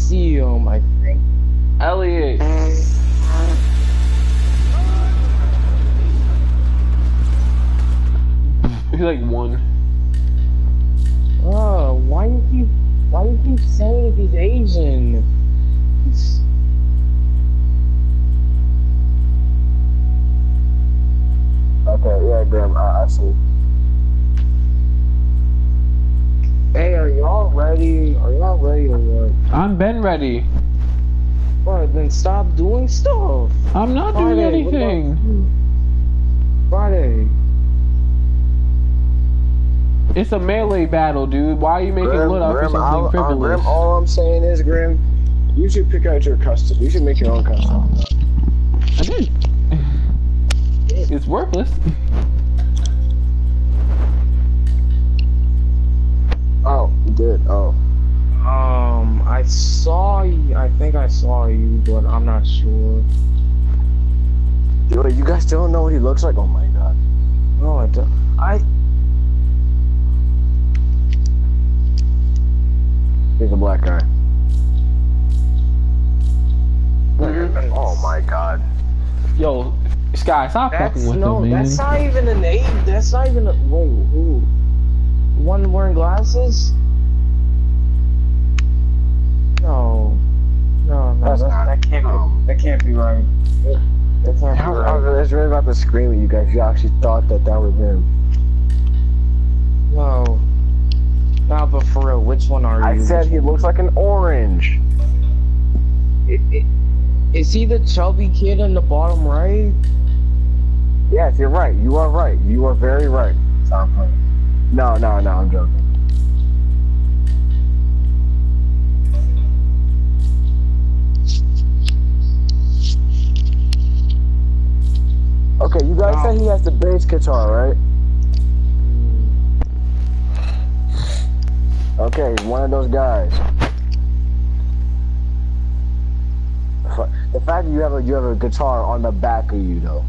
see him, I think. Elliot. He's like one. Oh, why do you keep saying he's Asian? Okay, yeah, Grim, I see. Hey, are y'all ready? Are y'all ready or what? I'm been ready. Alright, then stop doing stuff. I'm not doing anything. Friday. It's a melee battle, dude. Why are you making it look out for something frivolous? Grim, all I'm saying is, Grim, you should pick out your custom. You should make your own custom. I did. It's worthless. Oh, you did. Oh. I saw you. I think I saw you, but I'm not sure. Dude, you guys don't know what he looks like? Oh my god. No, I don't. He's a black guy. Oh my god. Yo, Sky, stop fucking with him, man. That's not even a name. That's not even a. Wait, who? One wearing glasses? No, that can't be. That can't be right. That can't be I right. was really about to scream at you guys. You actually thought that was him. No. Nah, but for real, which one are you? I said he looks like an orange. Is he the chubby kid in the bottom right? Yes, you're right. You are right. You are very right. Stop playing. No, I'm joking. Okay, you guys said he has the bass guitar, right? Okay, he's one of those guys. The fact that you have a guitar on the back of you, though.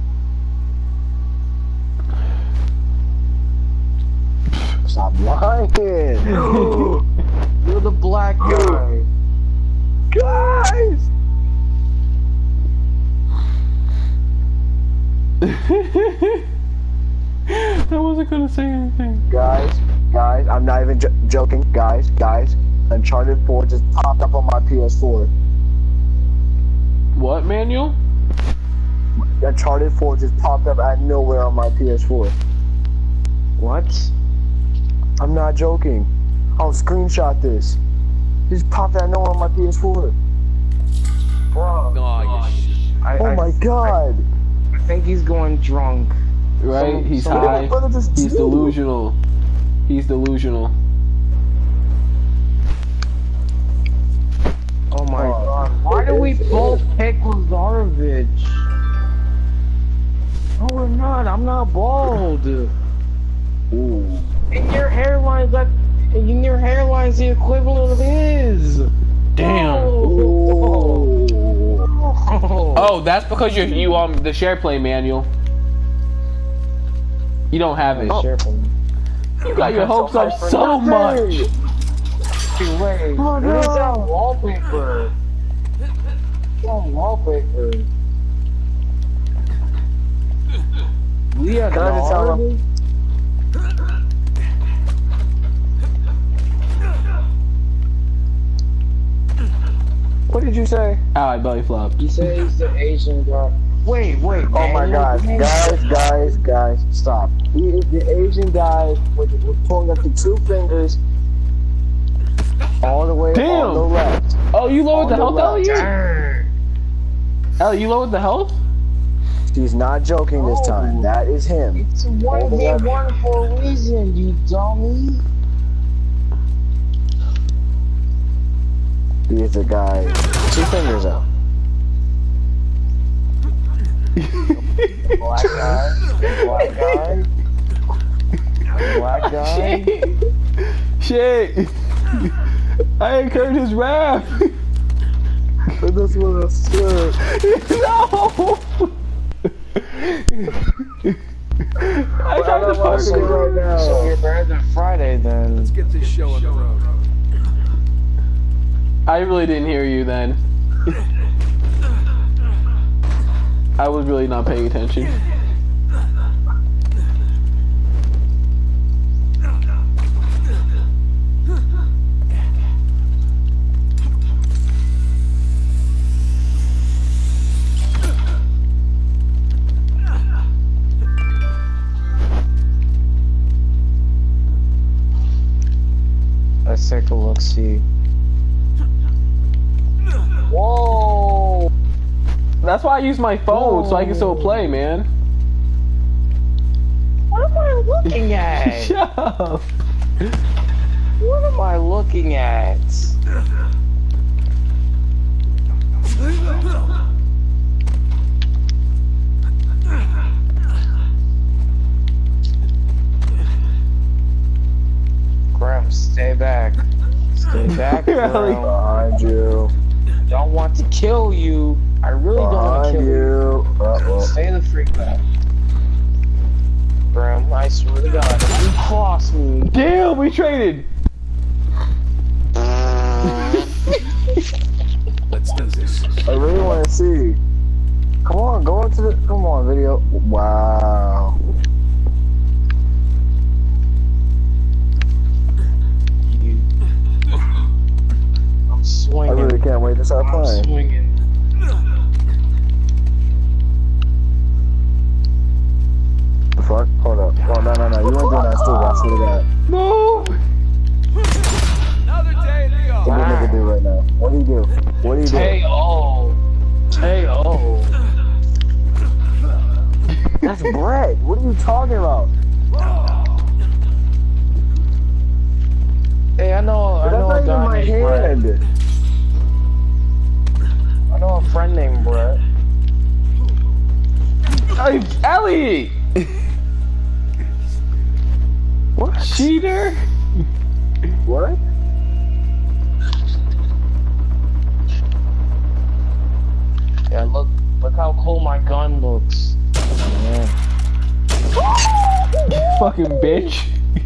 Stop lying. You're the black guy. Guys! I wasn't gonna say anything. Guys, I'm not even joking. Guys, Uncharted 4 just popped up on my PS4. What, Manuel? Uncharted 4 just popped up out of nowhere on my PS4. What? I'm not joking. I'll screenshot this. It just popped out of nowhere on my PS4. Bro. Oh my god. I think he's going drunk. Right? He's high. He's delusional. He's delusional. Oh my god. Why do we both pick Lazarevic? No, we're not. I'm not bald. Ooh. And your hairline's the equivalent of his. Damn. Oh, Oh, that's because you on the share play manual. You don't have it. You got your hopes up so much. Wait, what is that wallpaper? That wallpaper. Leah, Can I just tell him? What did you say? Alright, belly flop. He said he's the Asian guy. Wait, Oh my god, guys, stop. He is the Asian guy with pulling up the two fingers all the way on the left. Oh, you lowered the On the health, left. Elliot? Elliot, you lowered the health? She's not joking this time. That is him. It's 1v1 for a reason, you dummy. He is the guy. Two fingers out. Black guy. Black guy. Shit. I incurred his wrath. But that's what I said. No. I tried to fuck it right now. So you're better than Friday then. Let's get this show on the road. I really didn't hear you then. I was really not paying attention. Let's take a look, see. Whoa! That's why I use my phone, so I can still play, man. What am I looking at? Shut up. What am I looking at? Grim, stay back. Stay back, Grim. Behind you. Don't want to kill you. I really don't want to kill you. Uh-oh. Stay the freak back. Grim, I swear to God, if you cross me. Damn, we traded. Let's do this. I really want to see. Come on, go into the. Come on, video. Wow. I'm I swinging. really can't wait to start I'm playing. swinging. The fuck? Hold up. Oh, no. You weren't doing that, Steve. I swear to God. Move. Another day in the What do you office. nigga do right now? What do you do? What do you do? Tay-O. That's bread. What are you talking about? Hey, I know That's a not even guy my named Brett. hand. I know a friend named Brett. Hey, Ellie. What? Cheater. What? Yeah, look how cool my gun looks. Yeah. Fucking bitch.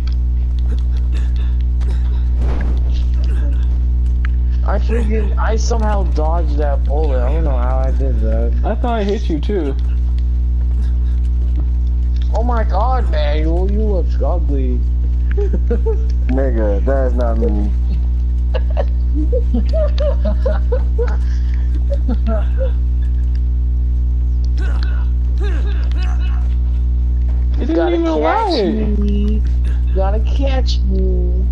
I somehow dodged that bullet. I don't know how I did that. I thought I hit you too. Oh my God, man, you look ugly. Nigga, that is not me. It didn't even allow it. me. You gotta catch me.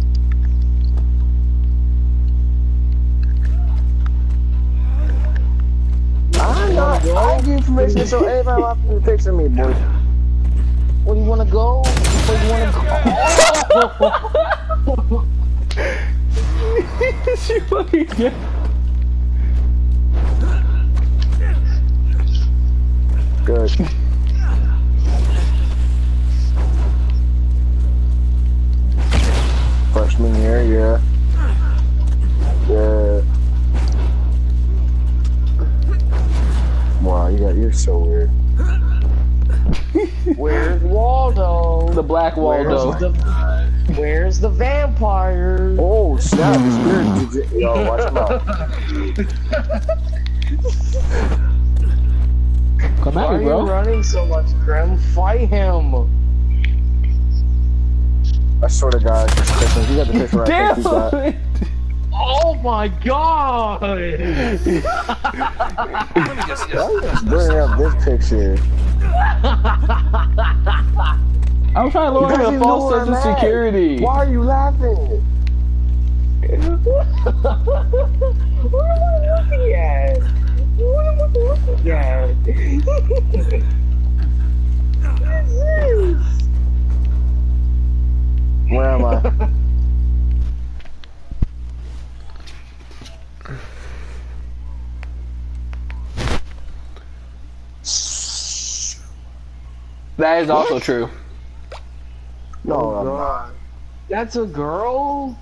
I'm not. I give you permission, so everybody wants to picture me, boy. Where do you wanna go? Where do you wanna go? She fucking get. Good. Freshman year, yeah. Yeah. Wow, you're so weird. Where's Waldo? The Black Waldo. Where's the vampire? Oh snap! It's weird. Yo, watch him out. Come Why at are me, you bro. running so much, Grim? Fight him. I swear to God, Christmas, you got the picture right. Damn You got. it. Oh my God! Let me just Why are you just bringing up this picture? I'm trying to You lower guys the even know false where sense I'm of at. security. Why are you laughing? What am I looking at? What am I looking at? What is this? Where am I? That is also true. No, Oh, I'm not. God. That's a girl?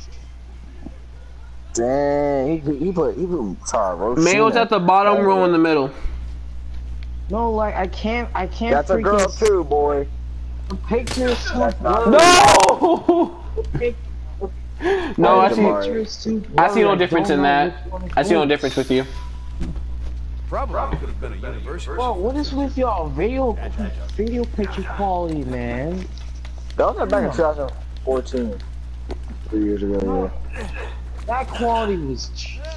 Dang, he put Taro. Male's at the bottom row in the middle. No, like I can't That's a girl freaking too, boy. picture so That's not- blurry. No! No, I Demarius. see no difference in that. I see no difference with you. Probably could have been a university. Bro, what is with y'all video picture quality, man? That was back in 2014. 3 years ago, yeah. That quality was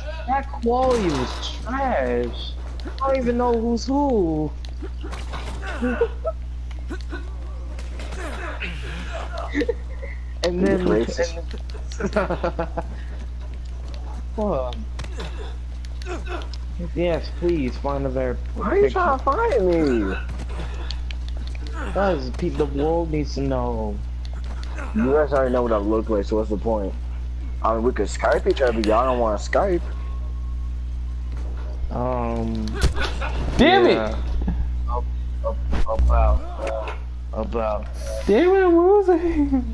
trash. I don't even know who's who. And then yes, please find a better. Why are you trying to find me? Because the world needs to know. You guys already know what I look like, so what's the point? I mean, we could Skype each other, but y'all don't want to Skype. Damn it! About. Damn it, I'm losing.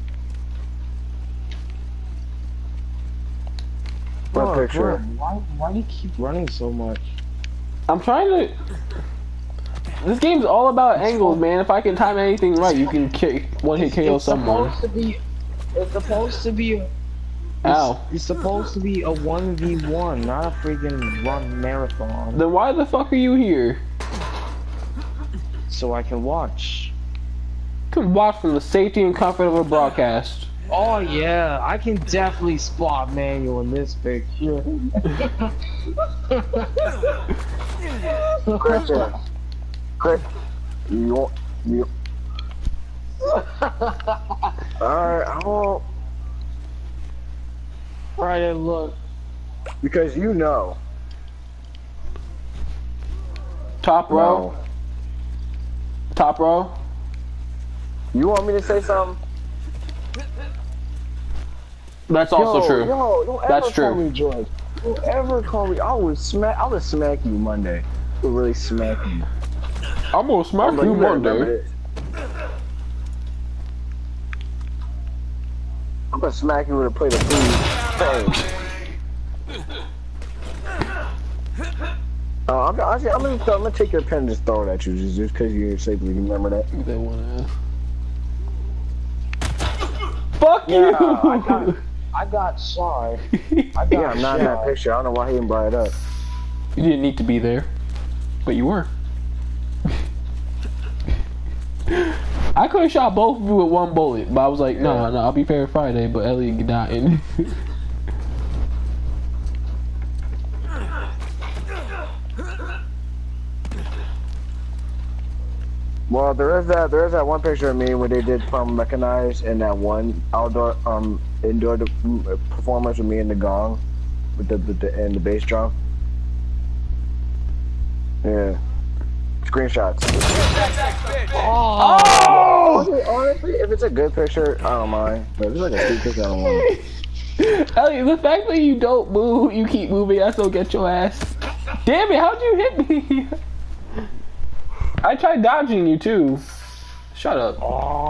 What picture? Why do you keep running so much? I'm trying to. This game's all about angles, man. If I can time anything right, you can one-hit KO someone. It's supposed to be. Ow. It's supposed to be a 1v1, not a freaking run marathon. Then why the fuck are you here? So I can watch. You can watch from the safety and comfort of a broadcast. Oh yeah, I can definitely spot Manuel in this picture. Christian. Chris, you. Alright, I won't. Right, look. Because you know. Top row. No. Top row. You want me to say something? That's also true. Yo, don't ever That's call true. me George. Don't ever call me. I would smack you Monday. I would really smack you. I'm gonna smack you Monday. I'm gonna smack you with a plate of food. I'm gonna take your pen and just throw it at you just because you're safely. You remember that? They wanna. Fuck Yeah, you! I got shy. Yeah, I'm not in that picture. I don't know why he didn't brought it up. You didn't need to be there, but you were. I could have shot both of you with one bullet, but I was like, no, I'll be fair Friday, but Elliot dying. Well, there is that one picture of me where they did from Recognize in that one indoor performance with me and the gong, with the bass drum. Yeah, screenshots. Oh! Honestly, if it's a good picture, I don't mind. But if it's like a stupid picture, I don't mind. Elliot, the fact that you don't move, you keep moving, I still get your ass. Damn it, how'd you hit me? I tried dodging you too. Shut up.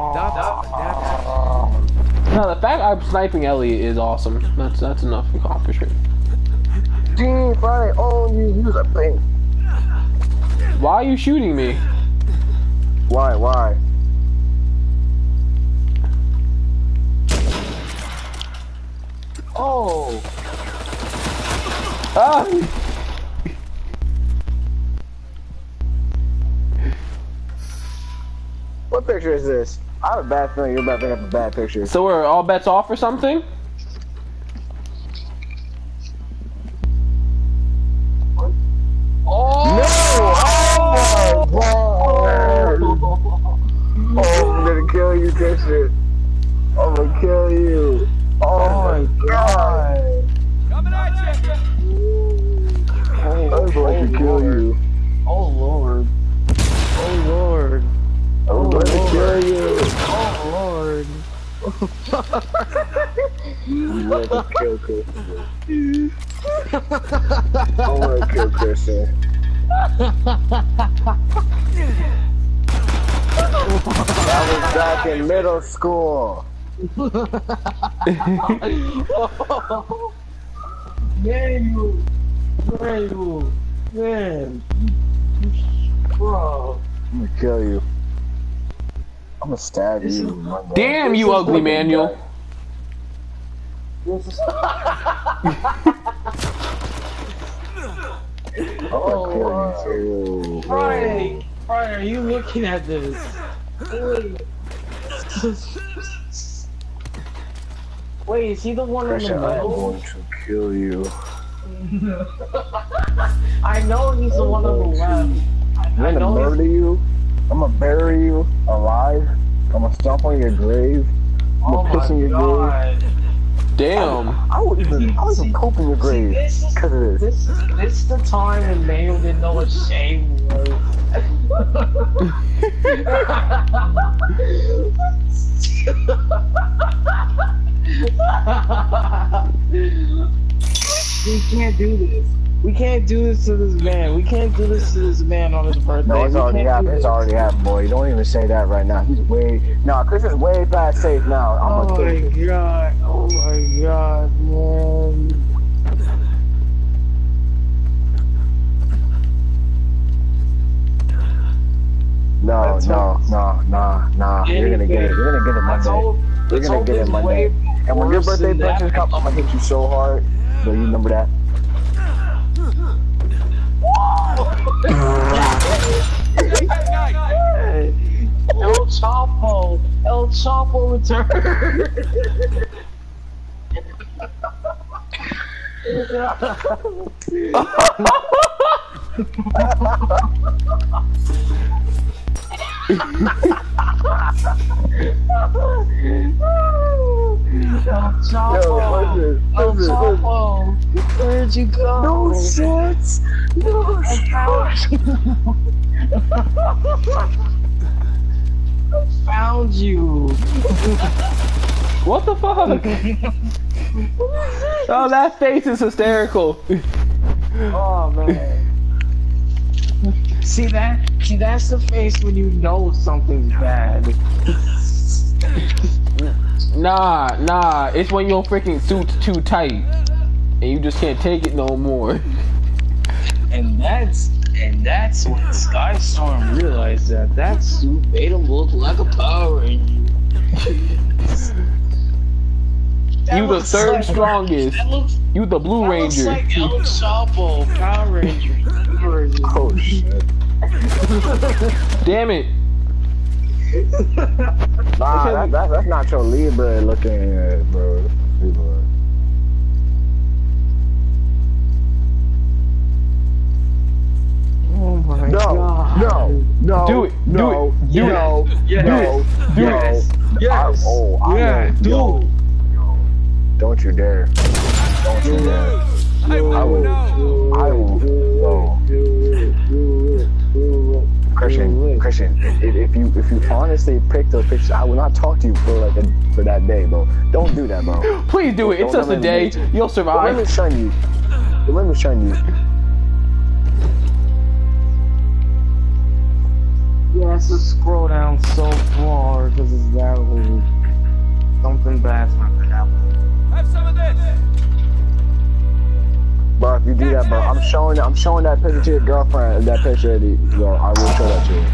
No, the fact I'm sniping Elliot is awesome. That's enough accomplishment. Team Friday, oh, you use a thing. Why are you shooting me? Why? Oh! Ah! What picture is this? I have a bad feeling you're about to pick up a bad picture. So are all bets off or something? Oh! No! Oh, I'm gonna kill you, Christian. I'm gonna kill you. Oh my god. Coming at you. I'm going to kill you. Oh lord. Oh lord. I'm going to kill you. Oh lord. I'm going to kill Christian. I'm going to kill Christian. I was back in middle school. Manuel, man, bro. I'm gonna kill you. I'm gonna stab you. Damn you, ugly Manuel. Oh, Brian, are you looking at this? Wait, is he the one on the I'm level? going to kill you. I know he's the one on the left. I'm gonna murder you. I'm gonna bury you alive. I'm gonna stomp on your grave. I'm gonna piss in your grave. Damn. I would even poop in your grave because of this. This is the time when Mayo didn't know what shame was. We can't do this. We can't do this to this man. We can't do this to this man on his birthday. No, it's already happened. It's already happened, boy. You don't even say that right now. He's way... No, Chris is way past safe now. Oh my god. Oh my god, man. No. You're gonna get it. You're gonna get it Monday. You're gonna get it Monday. And when your birthday punches come, I'm gonna hit you so hard. So you remember that? El Chapo returned. El Chapo, where'd you go? No shorts. No shorts. I found you. What the fuck? Oh, that face is hysterical. Oh man. See that? See, that's the face when you know something's bad. Nah. It's when your freaking suit's too tight and you just can't take it no more. And that's when Skystorm realized that suit made him look like a Power Ranger. You the third strongest. You the Blue Ranger. That looks like El Chapo, Power Ranger. Oh shit. Damn it. Nah, that's not your Libra looking, bro. Libra. Oh my god. No. Do it. No. Yes. Yo. Don't you dare. Don't you dare. I will. Christian, if you honestly pick those pictures, I will not talk to you for that day, bro. Don't do that, bro. Please do it. It's just a day. You'll survive. Let me shun you. He has to scroll down so far because it's that way. Something bad's not gonna happen. Have some of this. Bro, if you do that, bro, I'm showing that picture to your girlfriend. That picture, yo, I will show that to you.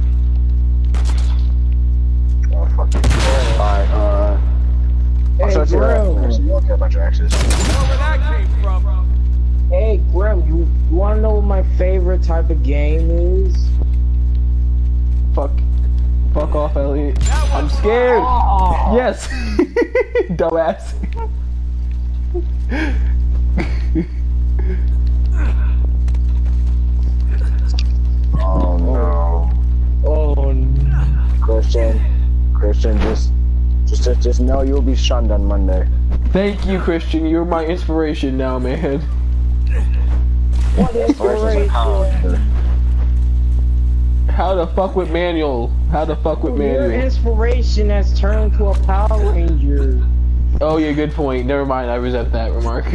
Oh fuck you. Alright, I'll show it to your ex. You don't care about your exes. Know where that came from. Hey, Grim, you wanna know what my favorite type of game is? Fuck off, Elliot. I'm scared. Oh. Yes. Dumbass. Oh no. Oh no. Christian, just know you'll be shunned on Monday. Thank you, Christian. You're my inspiration now, man. What inspiration? How to fuck with Manuel? Your inspiration has turned to a Power Ranger. Oh yeah, good point. Never mind. I resent that remark.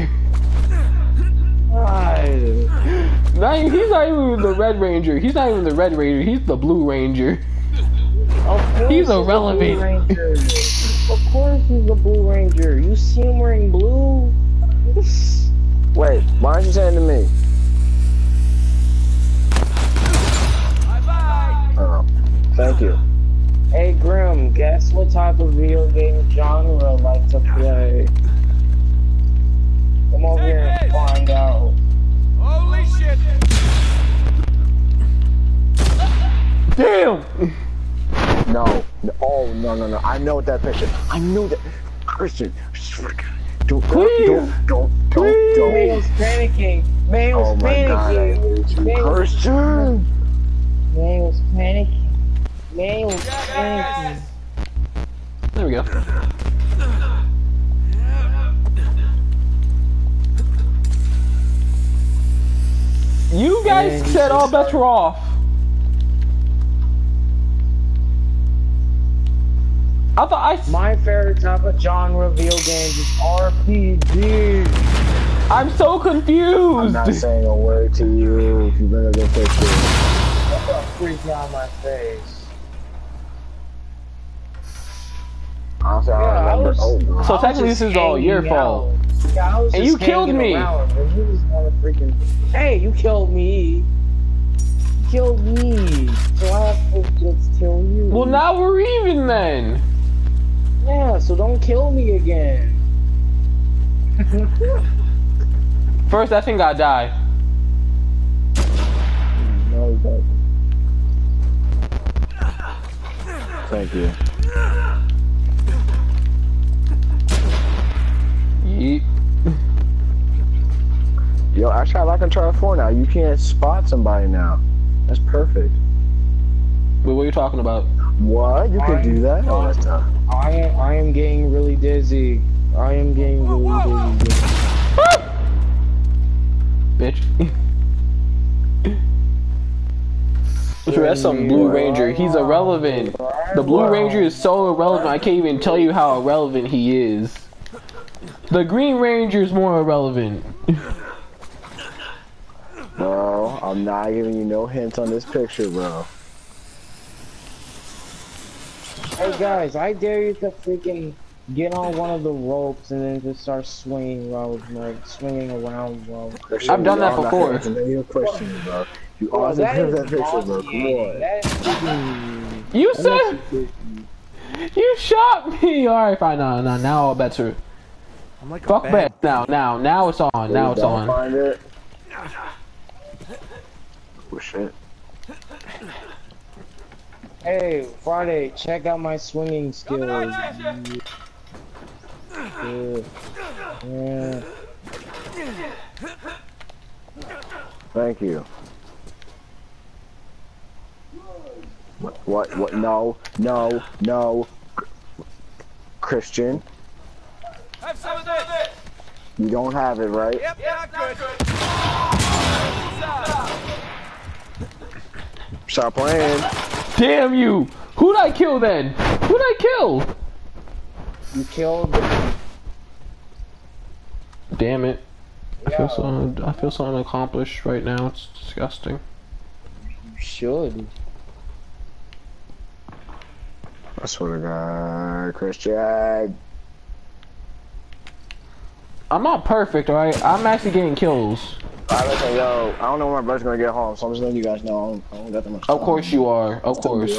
Right. He's not even the Red Ranger. He's not even the Red Ranger. He's the Blue Ranger. Of course He's irrelevant. Of course he's the Blue Ranger. You see him wearing blue? Wait, why aren't you saying to me? Bye-bye. Oh, thank you. Hey Grim, guess what type of video game genre I like to play? over here and find out. Holy shit! Damn! No. Oh, no. I know that picture. I knew that. Christian. Don't. Man was panicking. Man was Oh my God, I panicking. hate you, Man was Christian. panicking. Man was panicking. There we go. You guys said all bets were off. I thought My favorite type of genre video games is RPG. I'm so confused. I'm not saying a word to you if you bring a good picture. What the freak on my face? Honestly, I Yeah, I don't remember. was- So I was technically just this is all your hanging fault. out. Yeah, I was And just you killed hanging me. around, and you just wanna freaking. Hey, you killed me. You killed me. So I have to just kill you. Well, now we're even then. Yeah, so don't kill me again. First, that thing gotta die. No, it doesn't. Thank you. Yeet. Yo, actually, I like Uncharted 4 now. You can't spot somebody now. That's perfect. Wait, what are you talking about? What? You can do that? Oh, that's tough. I am getting really dizzy. I am getting really dizzy. Bitch. That's some Blue Ranger. He's irrelevant. The Blue Ranger is so irrelevant, I can't even tell you how irrelevant he is. The Green Ranger is more irrelevant. Bro, I'm not giving you no hints on this picture, bro. Hey guys, I dare you to freaking get on one of the ropes and then just start swinging around, like swinging around. I've done that before. It's a million questions, bro. You Bro, always have that is picture, bro. Come nauseating. on. That is freaking- You said you shot me. All right, fine. No, now all bets are. I'm like Fuck bets. Now it's on. Now it's Don't on. find it. Oh shit. Hey, Friday, check out my swinging skills. Yeah. Thank you. What? No. Christian, Have some of this. you don't have it, right? Yep, not good. Stop playing. Damn you! Who'd I kill then? Who'd I kill? You killed. Damn it! Yeah, I feel so unaccomplished right now. It's disgusting. you should. I swear to God, Christian. I'm not perfect, alright? I'm actually getting kills. Alright, listen, yo, I don't know when my brother's gonna get home, so I'm just letting you guys know I don't got that much time. Of course you are. Of course.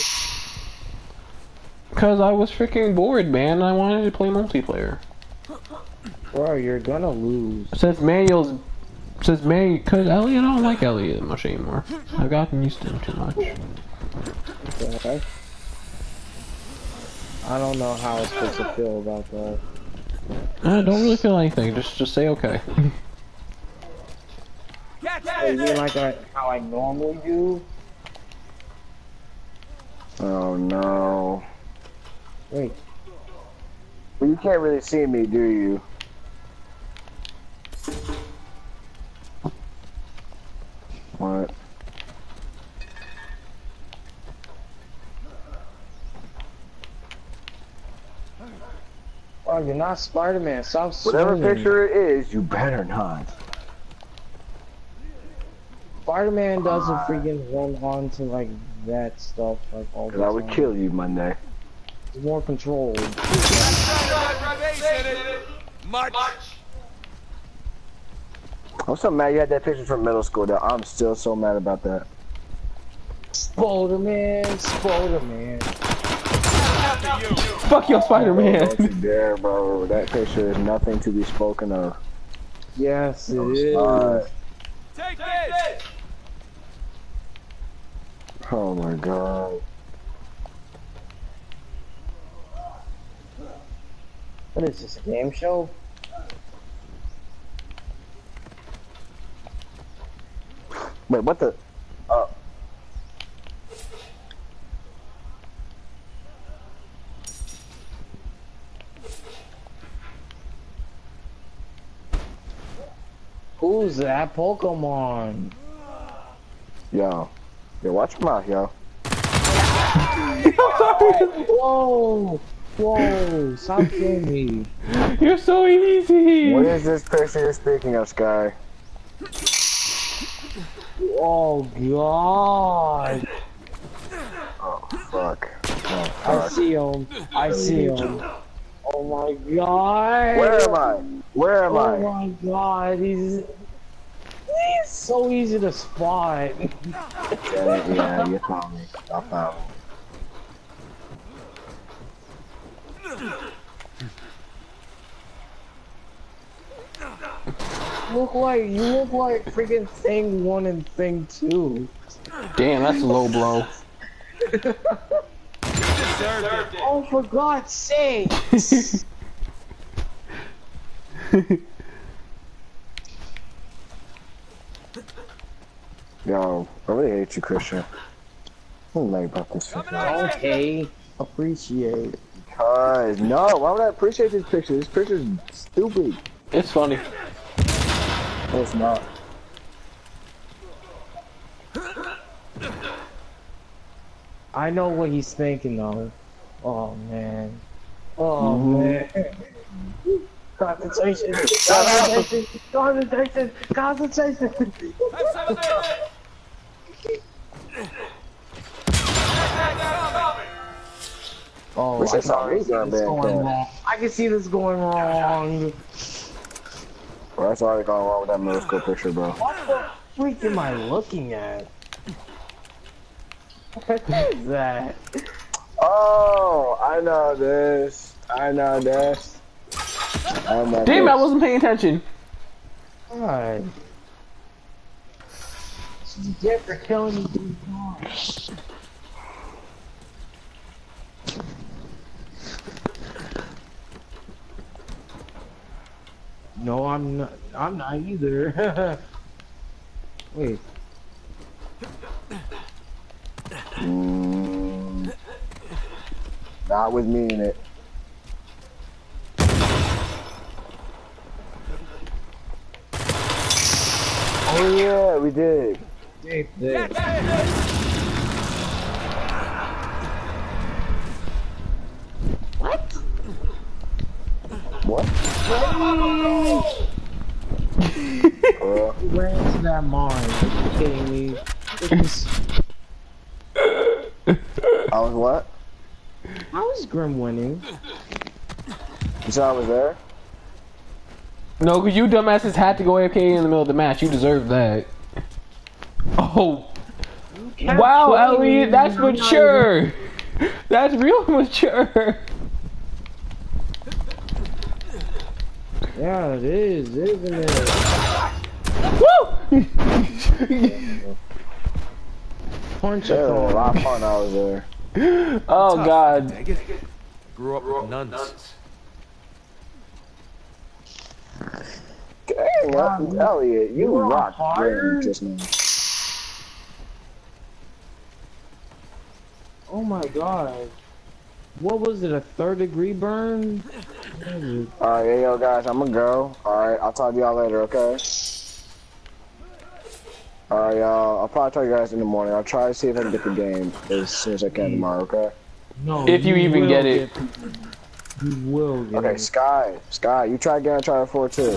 Cause I was freaking bored, man. I wanted to play multiplayer. Bro, you're gonna lose. Cause Elliot, I don't like Elliot much anymore. I've gotten used to him too much. Okay. I don't know how I'm supposed to feel about that. I don't really feel anything. Just say okay. Hey, you mean like how I normally do? Oh no. Wait. Well, you can't really see me, do you? What? Oh, you're not Spider-Man. Stop Whatever swinging. picture it is, you better not. Spider-Man doesn't freaking run onto like that stuff like all the Cause time. I would kill you Monday. It's more controlled. Much. I'm so mad you had that picture from middle school though. I'm still so mad about that. Spider-Man, Spider-Man. Fuck your Spider-Man. Don't you dare, bro. That picture is nothing to be spoken of. Yes, it Alright. is. Take this! Oh my god. What is this, a game show? Wait, what the? Who's that Pokemon? Yo, watch your mouth, yo. Whoa! Whoa! Stop killing me. You're so easy. What is this picture you're speaking of, Sky? Oh god! Oh fuck. Oh I fuck. see him. I see him. Oh my god! Where am I? Where am Oh I? my god! He's so easy to spot. Yeah, you found me. I found me. You look like freaking Thing 1 and Thing 2. Damn, that's a low blow. Deserved it. Oh, for God's sake! Yo, I really hate you, Christian. I don't like about this picture. Okay, appreciate. Because, no, why would I appreciate this picture? This picture's stupid. It's funny. No, it's not. I know what he's thinking though. Oh man. Oh man. Concentration. Concentration. Concentration. Concentration. Have some of this! Oh, Wish I saw me going this back going there. wrong. I can see this going wrong. Well, that's already gone wrong with that middle school picture, bro. What the freak am I looking at? What is that? Oh, I know this. I know this. I know Damn, I this. wasn't paying attention. God. This is dead for killing me. No, I'm not. I'm not either. Wait. Not with me in it. Oh yeah, we did. Take this. What? Who ran into that mine? Are you kidding me? I was what? How is Grim winning? You saw I was there? No, because you dumbasses had to go AFK in the middle of the match. You deserve that. Oh. Wow, Elliot, that's mature. That's real mature. Yeah, it is, isn't it? Woo! Punch There a was a lot thorn. of fun I was there. Oh god. Dang it. Grew up with nuns. Dang, Elliot, you were on rocked fire? just now. Oh my god. What was it, a 3rd-degree burn? Alright, yeah, yo, guys, I'm gonna go. Alright, I'll talk to y'all later, okay? Alright, y'all, I'll probably talk to you guys in the morning. I'll try to see if I can get the game as soon as I can tomorrow, okay? No, If you even will get it. You will get Okay, it. Sky, you try again, try to 4-2.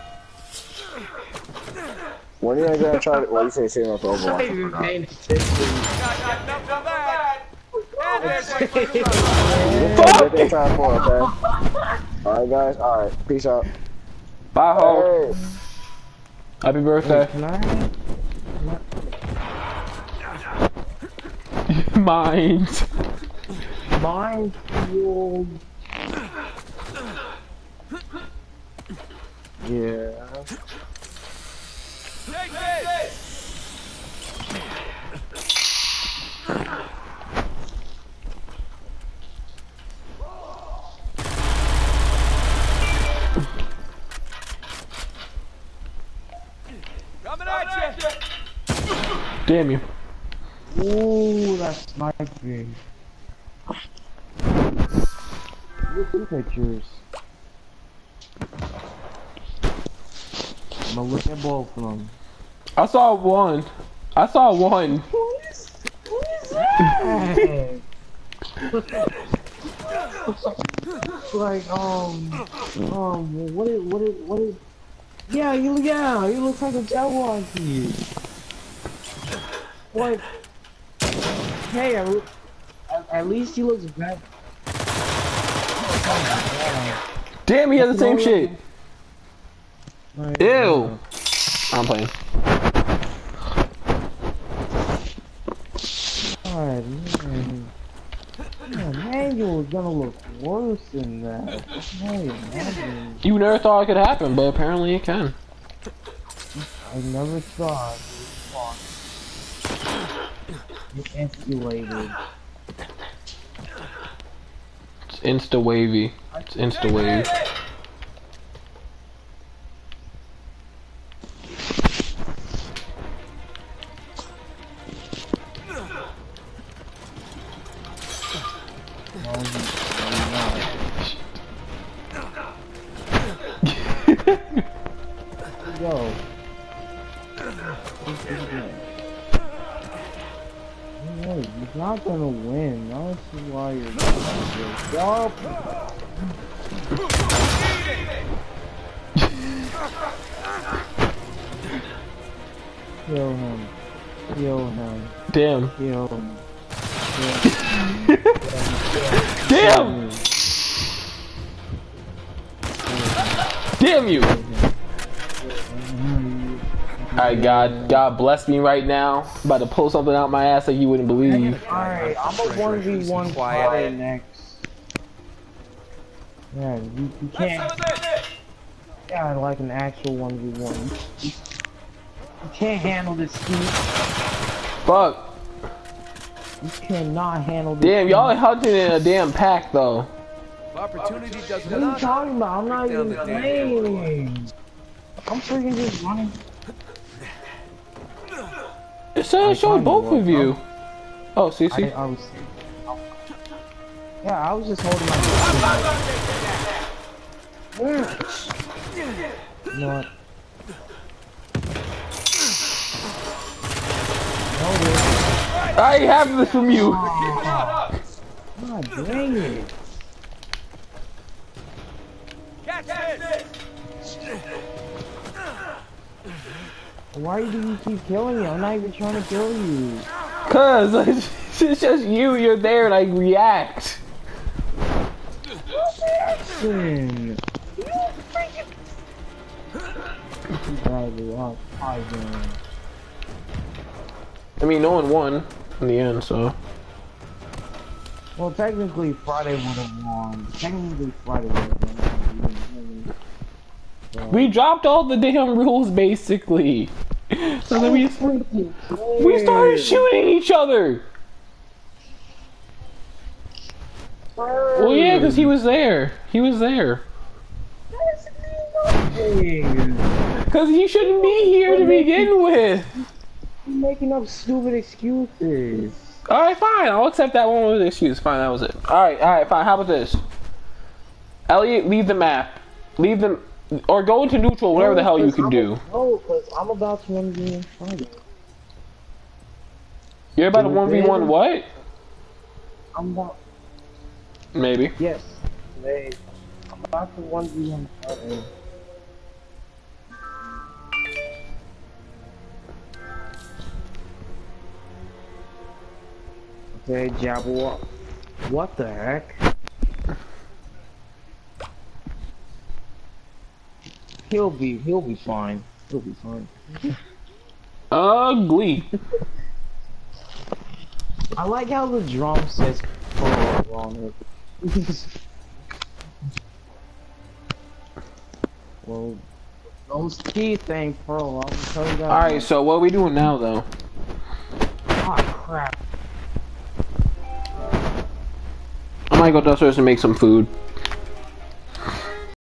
When are you gonna try to, well, you say sitting up for I'm not Overwatch. even paying attention. Got enough of that! And there's my Fuck! Get try to 4, okay? Alright, guys, alright, peace out. Bye, ho. Hey. Happy birthday. Can I? Mind. Minefield. Yeah. Take this! Coming at you! Damn you. Ooh, that's sniping. Look at pictures. I'm gonna look at both of them. I saw one. I saw one. Who is that? Like, what is, yeah, he looks like a Jaguar kid. Like, hey, at least he looks better. Damn, he has the same shit. Like, Ew. I'm playing. God, man. Manual is gonna look worse than that. Hey, imagine. You never thought it could happen, but apparently it can. I never thought it escalated. It's insta wavy. It's insta wave. Yo. Hey, he's not gonna win. That's why you're gonna Kill him. Kill him. Damn. Kill him. Damn! Damn you! Alright, God bless me right now. I'm about to pull something out my ass that you wouldn't believe. Alright, I'm a 1v1 Friday next. Yeah, you can't. Yeah, like an actual 1v1. You can't handle this heat. Fuck. You cannot handle this. Damn, y'all are hunting in a damn pack though. Opportunity does What are you talking about? I'm not even playing. I'm freaking just running. It said showed both of you. Oh, CC. I was. Yeah, I was just holding my. You know what? I ain't having this from you. God dang it. Catch this! Why do you keep killing me? I'm not even trying to kill you. Cause it's just you. You're there and I react. Listen. You freaking. I mean, no one won in the end, so. Well, technically, Friday would have won. Technically, Friday would have won. So. We dropped all the damn rules, basically. So then we started shooting each other. Well, yeah, because he was there. He was there. Because he shouldn't be here to begin with. You're making up stupid excuses. Alright, fine. I'll accept that one with an excuse. Fine, that was it. Alright, fine. How about this? Elliot, leave the map. Leave them. Or go into neutral, whatever the hell you can do. No, because I'm about to 1v1 Friday. You're about to 1v1 what? I'm about. Maybe. Yes. Today. I'm about to 1v1 Friday. Okay, Jabba. What the heck? He'll be fine. He'll be fine. Ugly. I like how the drum says "pro" on it. Well, Those teeth ain't pearl. I'm tell you that. Alright, so what are we doing now, though? Oh crap. I might go downstairs and make some food.